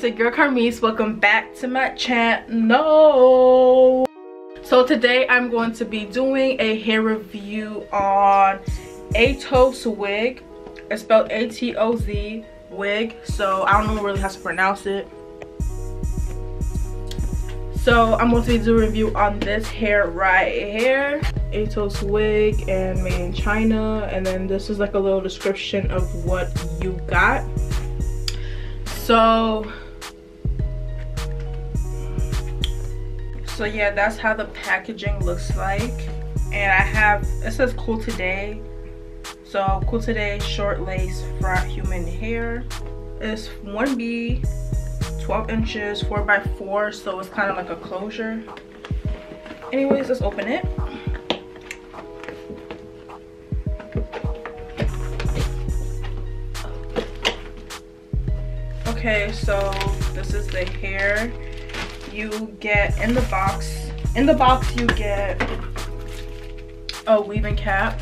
your girl Carmise. Welcome back to my channel. So today I'm going to be doing a hair review on Atoz wig. It's spelled A-T-O-Z wig, so I don't know really how to pronounce it. So I'm going to be doing a review on this hair right here, Atoz wig, and made in China. And then this is like a little description of what you got. So yeah, that's how the packaging looks like. And I have, it says Cool2Day. So Cool2Day short lace front human hair. It's 1B, 12 inches, 4x4, so it's kind of like a closure. Anyways, let's open it. Okay, so this is the hair you get in the box. In the box you get a weaving cap.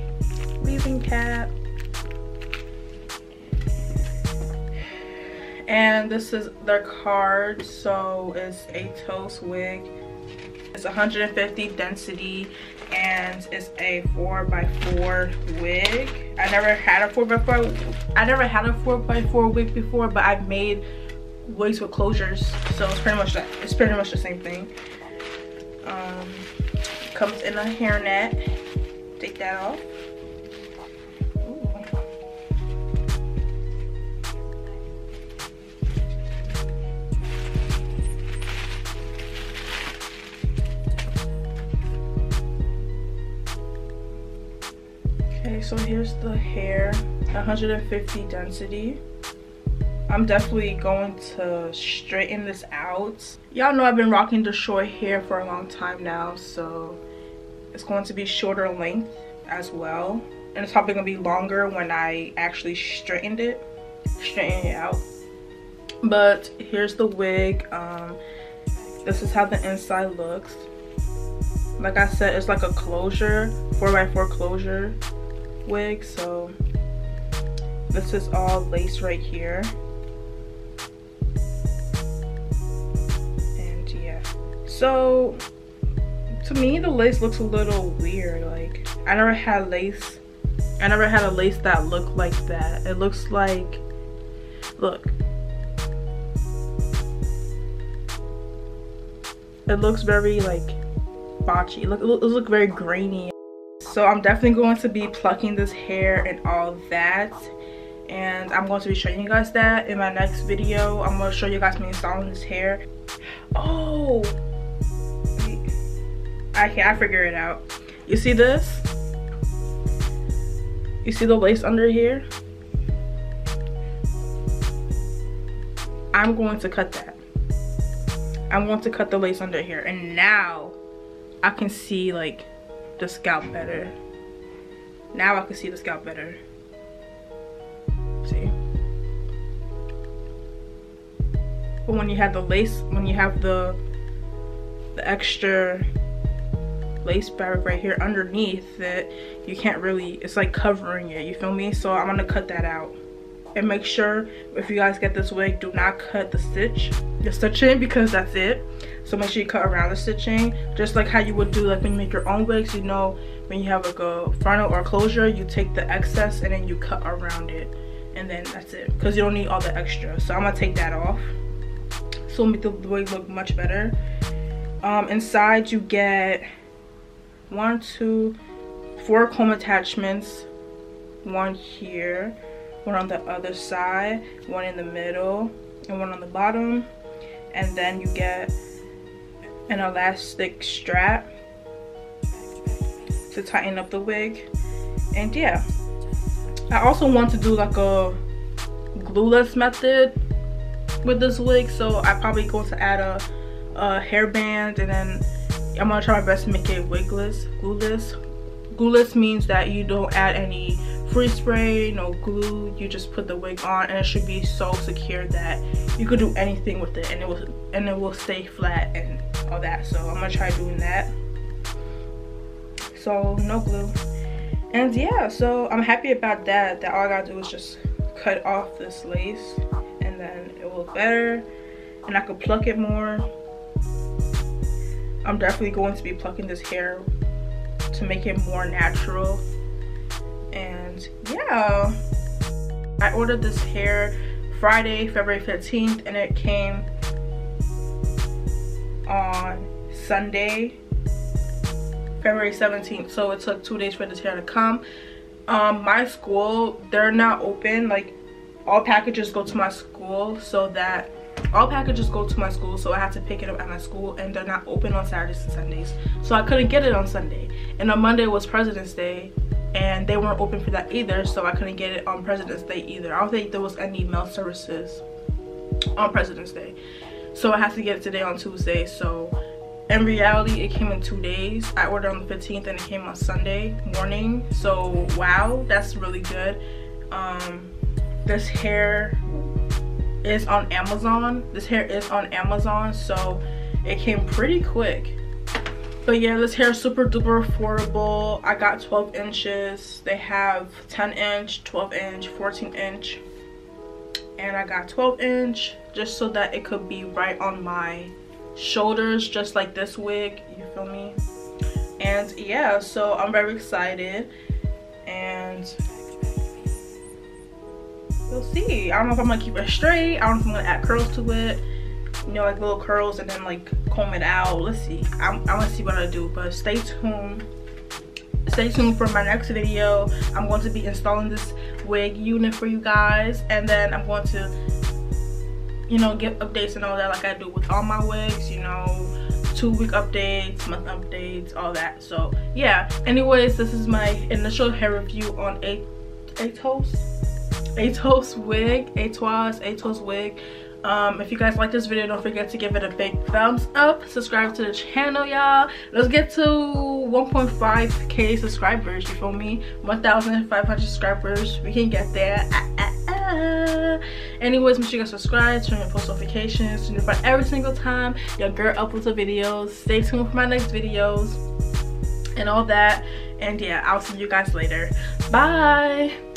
And this is their card. So it's Atoz wig. It's 150 density and it's a 4x4 wig. I never had a 4x4 wig before, but I've made wigs with closures, so it's pretty much that. It's pretty much the same thing. Comes in a hairnet. Take that off. Ooh. Okay, so here's the hair. 150 density. I'm definitely going to straighten this out. Y'all know I've been rocking the short hair for a long time now, so it's going to be shorter length as well. And it's probably going to be longer when I actually straighten it out. But here's the wig. This is how the inside looks. Like I said, it's like a closure, 4x4 closure wig. So this is all lace right here. So to me the lace looks a little weird. Like I never had a lace that looked like that. It looks like, look, it looks very like botchy. It looks very grainy. So I'm definitely going to be plucking this hair and all that, and I'm going to be showing you guys that in my next video. I'm going to show you guys me installing this hair. Oh, I figure it out. You see this? You see the lace under here? I'm going to cut that. I'm going to cut the lace under here, and now I can see like the scalp better. Now I can see the scalp better. See? But when you have the lace, when you have the extra lace fabric right here underneath it, you can't really, it's like covering it, you feel me? So I'm gonna cut that out. And make sure, if you guys get this wig, do not cut the stitching, because that's it. So make sure you cut around the stitching, just like how you would do like when you make your own wigs. You know, when you have like a frontal or a closure, you take the excess and then you cut around it, and then that's it, because you don't need all the extra. So I'm gonna take that off, so make the wig look much better. Inside you get 4 comb attachments, one here, one on the other side, one in the middle, and one on the bottom. And then you get an elastic strap to tighten up the wig. And yeah, I also want to do like a glueless method with this wig, so I'm probably going to add a hairband, and then I'm gonna try my best to make it wigless, glueless. Glueless means that you don't add any free spray, no glue. You just put the wig on, and it should be so secure that you could do anything with it, and it will stay flat and all that. So I'm gonna try doing that. So no glue. And yeah, so I'm happy about that. That all I gotta do is just cut off this lace, and then it will look better and I could pluck it more. I'm definitely going to be plucking this hair to make it more natural. And yeah, I ordered this hair Friday, February 15th, and it came on Sunday, February 17th. So it took 2 days for this hair to come. My school, they're not open. Like, all packages go to my school, so I had to pick it up at my school, and they're not open on Saturdays and Sundays, so I couldn't get it on Sunday. And on Monday was President's Day, and they weren't open for that either, so I couldn't get it on President's Day either. I don't think there was any mail services on President's Day, so I had to get it today on Tuesday. So in reality, it came in 2 days. I ordered on the 15th and it came on Sunday morning, so wow, that's really good. This hair is on Amazon. So it came pretty quick. But yeah, this hair is super duper affordable. I got 12 inches. They have 10 inch, 12 inch, 14 inch, and I got 12 inch just so that it could be right on my shoulders, just like this wig, you feel me? And yeah, so I'm very excited, and we'll see. I don't know if I'm gonna keep it straight. I don't know if I'm gonna add curls to it, you know, like little curls, and then like comb it out. Let's see. I'm gonna see what I do, but stay tuned for my next video. I'm going to be installing this wig unit for you guys, and then I'm going to, you know, give updates and all that like I do with all my wigs, you know, 2-week updates, month updates, all that. So yeah, anyways, this is my initial hair review on Atoz wig. If you guys like this video, don't forget to give it a big thumbs up, subscribe to the channel, y'all. Let's get to 1.5k subscribers, you feel me? 1,500 subscribers, we can get there. Anyways, make sure you guys subscribe, turn on post notifications, turn it on every single time your girl uploads the videos. Stay tuned for my next videos and all that. And yeah, I'll see you guys later. Bye.